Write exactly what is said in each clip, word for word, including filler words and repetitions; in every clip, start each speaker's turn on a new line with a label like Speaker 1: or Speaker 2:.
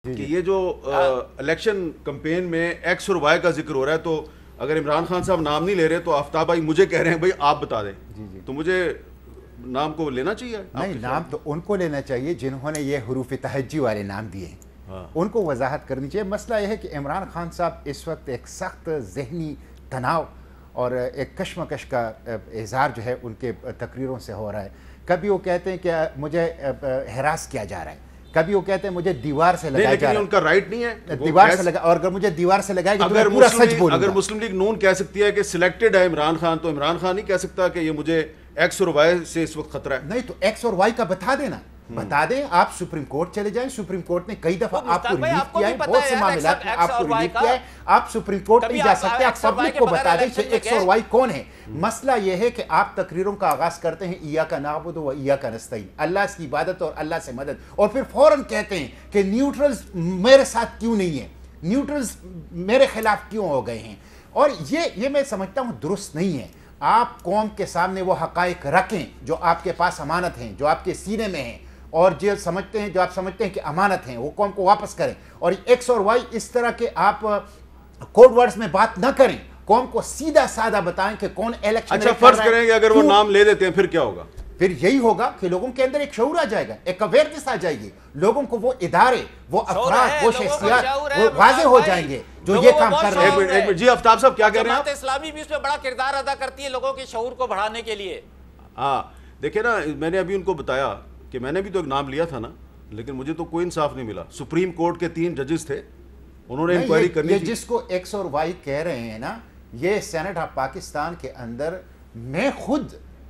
Speaker 1: کہ یہ جو الیکشن کمپین میں ایکس اور وائی کا ذکر ہو رہا ہے، تو اگر عمران خان صاحب نام نہیں لے رہے تو آفتاب بھائی مجھے کہہ رہے ہیں بھائی آپ بتا دیں، تو مجھے نام کو لینا چاہیے؟
Speaker 2: نہیں، نام تو ان کو لینا چاہیے جنہوں نے یہ حروف تہجی والے نام دیے ہیں، ان کو وضاحت کرنی چاہیے۔ مسئلہ یہ ہے کہ عمران خان صاحب اس وقت ایک سخت ذہنی تناؤ اور ایک کشمکش کا اظہار جو ہے ان کے تقریروں سے ہو رہا ہے۔ کبھی وہ کہتے ہیں کہ مجھے ہراس کیا جا رہا ہے، کبھی وہ کہتے ہیں مجھے دیوار سے لگایا جا رہا ہے۔
Speaker 1: ان کا رائٹ نہیں ہے
Speaker 2: دیوار سے لگا، اور اگر مجھے دیوار سے لگائے گا تو میں پورا سچ بولوں گا۔
Speaker 1: اگر مسلم لیگ نون کہہ سکتی ہے کہ سلیکٹڈ ہے عمران خان، تو عمران خان نہیں کہہ سکتا کہ یہ مجھے ایکس اور وائی سے اس وقت خطرہ ہے؟
Speaker 2: نہیں تو ایکس اور وائی کا بتا دینا، بتا دیں۔ آپ سپریم کورٹ چلے جائیں، سپریم کورٹ نے کئی دفعہ آپ کو ریلیف کیا ہے، بہت سے معاملات میں آپ کو ریلیف کیا ہے۔ آپ سپریم کورٹ نہیں جا سکتے، آپ پبلک کو بتا دیں کہ ایکس اور وائی کون ہے۔ مسئلہ یہ ہے کہ آپ تقریروں کا آغاز کرتے ہیں ایاک نعبد و ایاک نستعین، اللہ کی عبادت اور اللہ سے مدد، اور پھر فوراً کہتے ہیں کہ نیوٹرلز میرے ساتھ کیوں نہیں ہیں، نیوٹرلز میرے خلاف کیوں ہو گئے ہیں۔ اور یہ یہ میں سمجھتا ہوں درست نہیں ہے۔ آپ قوم کے سامنے وہ حقائق رکھیں جو آپ کے پاس امانت ہیں، جو آپ کے سینے میں ہیں، اور جو سمجھتے ہیں جو آپ سمجھتے ہیں کہ امانت ہیں، وہ قوم کو واپس کریں۔ اور ایکس اور وائی اس طرح کے آپ کوڈ ورڈز میں بات نہ کریں، قوم کو سیدھا سادہ بتائیں کہ کون الیکشن۔
Speaker 1: اچھا فرض کریں کہ اگر وہ نام لے دیتے ہیں پھر کیا ہوگا؟
Speaker 2: پھر یہی ہوگا کہ لوگوں کے اندر ایک شعور آ جائے گا، ایک اویئرنس آ جائے گی، لوگوں کو وہ ادارے، وہ افراد، وہ شخصیات وہ واضح ہو جائیں گے جو یہ کام کر رہے ہیں۔
Speaker 1: جی آفتاب صاحب کیا کہہ رہے ہیں؟
Speaker 3: جماعت اسلامی بھی اس میں بڑا کردار ادا کرتی ہے لوگوں کے شعور کو بڑھانے کے لیے۔
Speaker 1: ہاں دیکھیں نا، میں نے ابھی ان کو بتایا کہ میں نے بھی تو ایک نام لیا تھا نا، لیکن مجھے تو کوئی انصاف نہیں ملا۔ سپریم کورٹ کے تین ججز تھے، انہوں نے انکوائری کرنی تھی۔
Speaker 2: جس کو ایکس اور وائی کہہ رہے ہیں نا، یہ سینٹ آف پاکستان کے اندر میں خود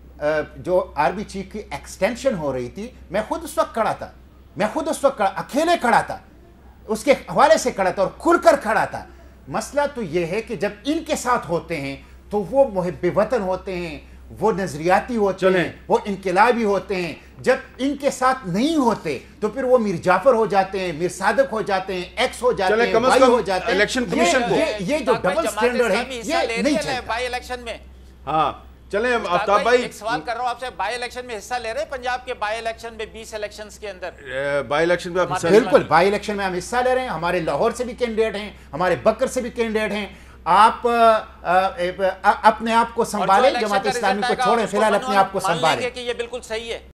Speaker 2: جو آرمی چیف کی ایکسٹینشن ہو رہی تھی، میں خود اس وقت کھڑا تھا، میں خود اس وقت اکیلے کھڑا تھا، اس کے حوالے سے کھڑا تھا اور کھل کر کھڑا تھا۔ مسئلہ تو یہ ہے کہ جب ان کے ساتھ ہوتے ہیں تو وہ محب وطن ہوتے ہیں، وہ نظریاتی ہوتے ہیں، وہ انقلابی ہوتے ہیں۔ جب ان کے ساتھ نہیں ہوتے تو پھر وہ میر جعفر ہو جاتے ہیں، میر صادق ہو جاتے ہیں، ایکس ہو جاتے ہیں، وائی ہو جاتے ہیں۔
Speaker 1: الیکشن کمیشن کو
Speaker 2: یہ جو ڈبل سٹینڈرڈ ہے یہ نہیں چلتا۔
Speaker 3: بائی الیکشن میں
Speaker 1: ہاں چلیں آفتاب بھائی،
Speaker 3: ایک سوال کر رہا ہوں آپ سے، بائی الیکشن میں حصہ لے رہے ہیں پنجاب کے بائی الیکشن میں بیس الیکشنز کے اندر؟
Speaker 1: بائی الیکشن میں آپ حصہ؟
Speaker 2: بالکل بائی الیکشن میں ہم حصہ لے رہے ہیں، ہمارے لاہور سے بھی کینڈیڈیٹ ہیں، ہمارے بکر سے بھی کینڈیڈیٹ ہیں۔ آپ اپنے آپ کو سنبھالیں، جماعت اسلامی کو چھوڑیں، فی الحال اپنے آپ کو سنبھالیں۔
Speaker 3: کہ یہ بالکل صحیح ہے۔